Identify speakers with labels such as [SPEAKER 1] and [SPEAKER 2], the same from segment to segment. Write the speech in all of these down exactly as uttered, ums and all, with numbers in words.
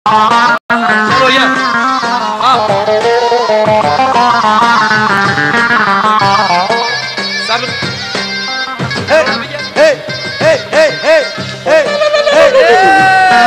[SPEAKER 1] Selo gel. Al. Sabır.
[SPEAKER 2] Hey, hey, hey, hey, hey, hey, hey, hey.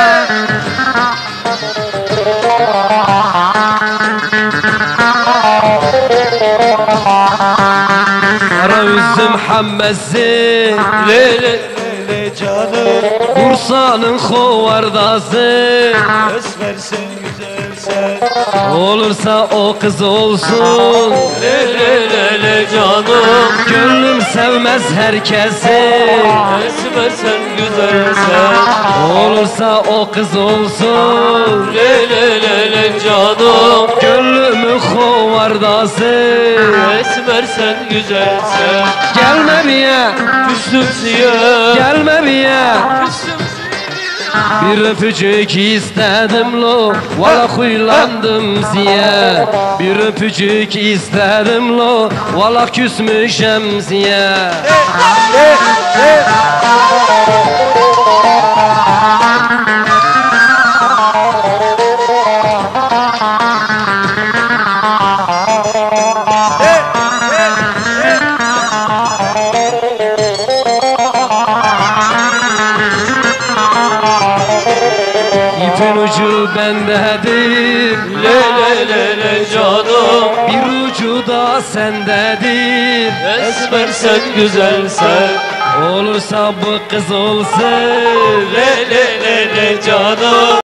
[SPEAKER 1] Kara üzüm hammesi,
[SPEAKER 2] Le le le canım,
[SPEAKER 1] Bursa'nın hovardası.
[SPEAKER 2] esmersin güzelsen.
[SPEAKER 1] Olursa o kız olsun,
[SPEAKER 2] Le le le le canım,
[SPEAKER 1] gönlüm sevmez herkesi.
[SPEAKER 2] esmersen güzelsen.
[SPEAKER 1] Olursa o kız olsun,
[SPEAKER 2] Le le le le canım,
[SPEAKER 1] gönlümün hovardası.
[SPEAKER 2] esmersen güzelsen.
[SPEAKER 1] Gelme bir ya,
[SPEAKER 2] Küstüm siyah,
[SPEAKER 1] gelme bir ya.
[SPEAKER 2] küstüm
[SPEAKER 1] Bir öpücük istedim lo, valla huylandım ziye. Bir öpücük istedim lo, valla küsmüşem ziye.
[SPEAKER 2] Hey, hey.
[SPEAKER 1] İpin ucu bendedir,
[SPEAKER 2] Le le le le canım,
[SPEAKER 1] bir ucu da sendedir.
[SPEAKER 2] esmersen güzelsen.
[SPEAKER 1] Olursa bu kız olsun,
[SPEAKER 2] Le le le le canım,